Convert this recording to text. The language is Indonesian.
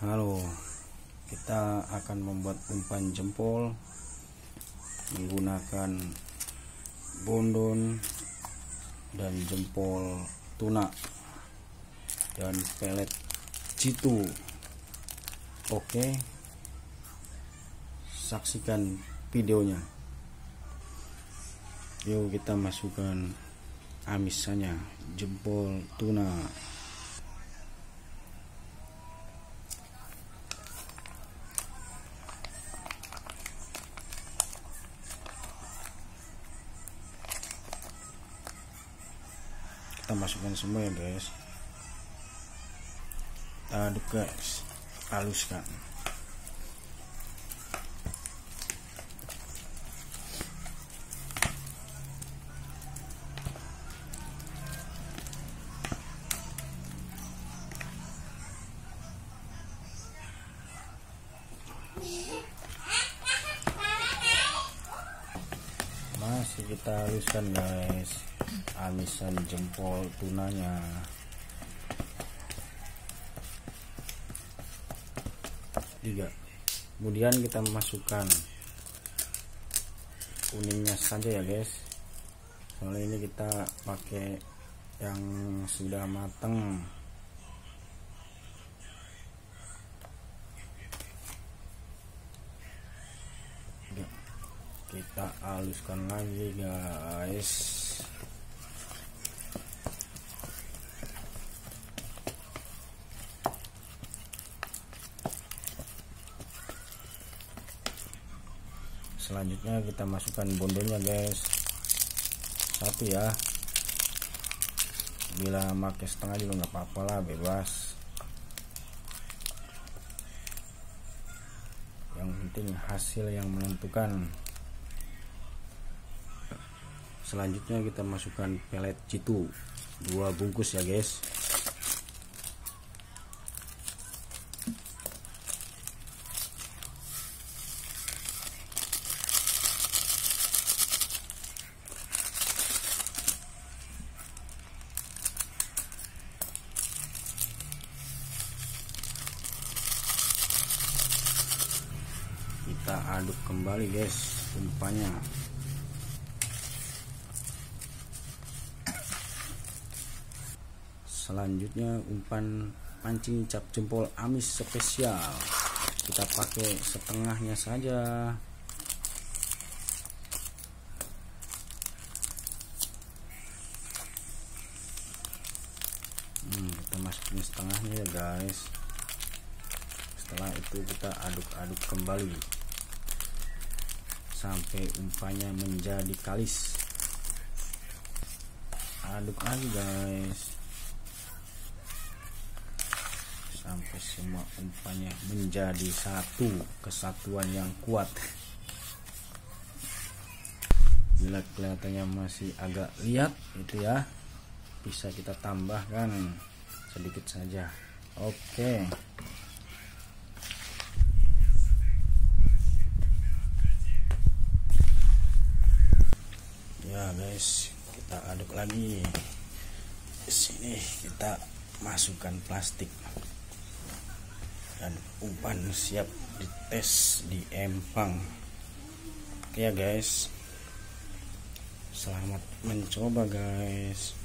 Halo, kita akan membuat umpan jempol menggunakan bondon dan jempol tuna dan pelet jitu. Oke, saksikan videonya. Yuk kita masukkan amisannya, jempol tuna. Kita masukkan semua ya guys, kita aduk guys, haluskan. Masih kita haluskan guys amisan jempol tunanya. Kemudian kita masukkan kuningnya saja ya guys, soalnya ini kita pakai yang sudah matang. Kita haluskan lagi guys. Selanjutnya kita masukkan bondonnya guys, satu ya, bila pakai setengah juga nggak apa-apa lah, bebas, yang penting hasil yang menentukan. Selanjutnya kita masukkan pelet jitu 2 bungkus ya guys. Kita aduk kembali guys umpannya. Selanjutnya umpan pancing cap jempol amis spesial, kita pakai setengahnya saja. Kita masukin setengahnya ya guys. Setelah itu kita aduk-aduk kembali sampai umpannya menjadi kalis. Aduk lagi guys sampai semua umpannya menjadi satu kesatuan yang kuat. Bila kelihatannya masih agak liat itu ya, bisa kita tambahkan sedikit saja. Oke, ya guys, kita aduk lagi. Di sini kita masukkan plastik dan umpan siap dites di empang. Oke ya guys, selamat mencoba guys.